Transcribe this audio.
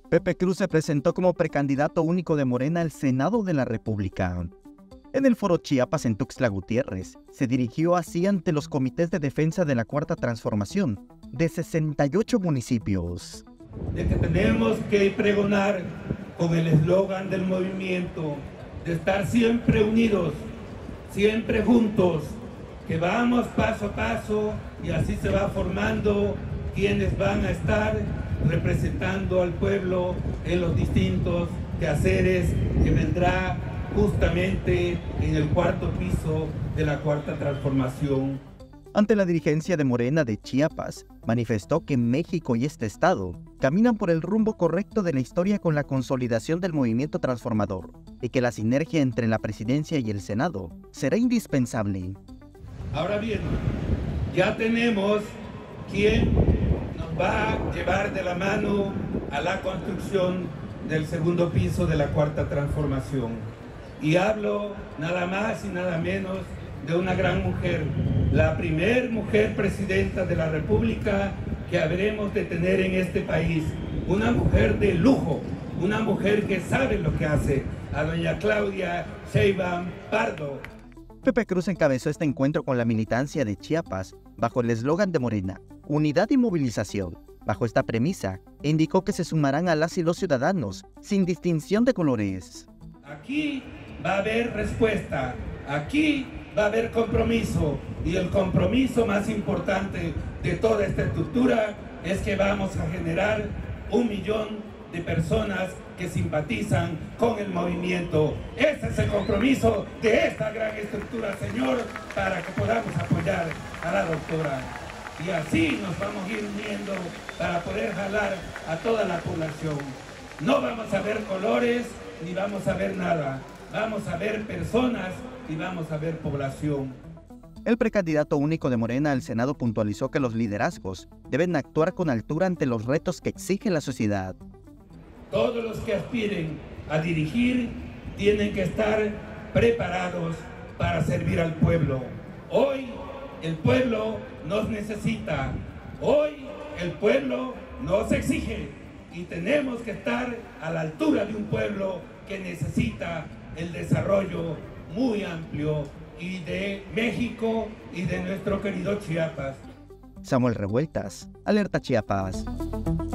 Pepe Cruz se presentó como precandidato único de Morena al Senado de la República. En el Foro Chiapas en Tuxtla Gutiérrez, se dirigió así ante los comités de defensa de la Cuarta Transformación de 68 municipios. De que tenemos que pregonar con el eslogan del movimiento, de estar siempre unidos, siempre juntos, que vamos paso a paso y así se va formando quienes van a estar representando al pueblo en los distintos quehaceres que vendrá justamente en el cuarto piso de la Cuarta Transformación. Ante la dirigencia de Morena de Chiapas, manifestó que México y este estado caminan por el rumbo correcto de la historia con la consolidación del movimiento transformador y que la sinergia entre la presidencia y el Senado será indispensable. Ahora bien, ya tenemos quien nos va a llevar de la mano a la construcción del segundo piso de la Cuarta Transformación. Y hablo nada más y nada menos de una gran mujer, la primer mujer presidenta de la República que habremos de tener en este país, una mujer de lujo, una mujer que sabe lo que hace, a doña Claudia Sheinbaum Pardo. Pepe Cruz encabezó este encuentro con la militancia de Chiapas bajo el eslogan de Morena, unidad y movilización. Bajo esta premisa, indicó que se sumarán a las y los ciudadanos, sin distinción de colores. Aquí va a haber respuesta, aquí va a haber compromiso, y el compromiso más importante de toda esta estructura es que vamos a generar 1 millón de personas que simpatizan con el movimiento. Ese es el compromiso de esta gran estructura, señor, para que podamos apoyar a la doctora. Y así nos vamos a ir uniendo para poder jalar a toda la población. No vamos a ver colores ni vamos a ver nada. Vamos a ver personas y vamos a ver población. El precandidato único de Morena al Senado puntualizó que los liderazgos deben actuar con altura ante los retos que exige la sociedad. Todos los que aspiren a dirigir tienen que estar preparados para servir al pueblo. Hoy el pueblo nos necesita, hoy el pueblo nos exige y tenemos que estar a la altura de un pueblo que necesita el desarrollo muy amplio y de México y de nuestro querido Chiapas. Samuel Revueltas, Alerta Chiapas.